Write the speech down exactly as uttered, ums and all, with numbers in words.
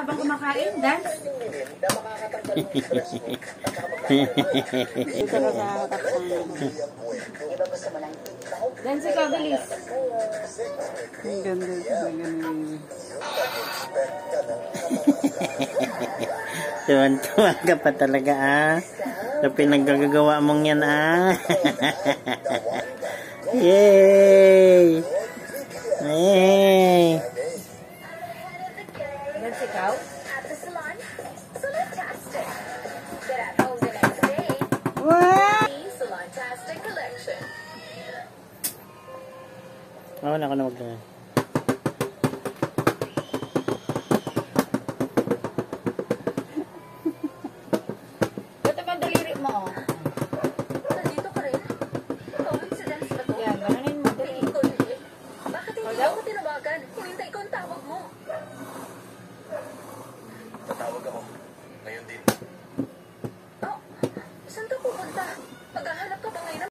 habang kumakain, dance. Dito ka sa katapang. Dance ikaw, bilis. Ang ganda talaga ni... Tuwan-tuwa ka pa talaga ah. Sa pinaggagawa mong yan ah. Yay! Yay! Dance ikaw. Wow! Oo, na ako na magdala. Ba't ang daliri mo, oh? Nandito ka rin? Coincidence ba to? Yan, ganonin mo, dali. Tingin ko hindi. Bakit hindi Hello? ako tinawagan? Hinintay ko ang tawag mo. Tatawag ako. Ngayon din. Oh, saan ka pupunta? Maghahanap ka ba ngayon?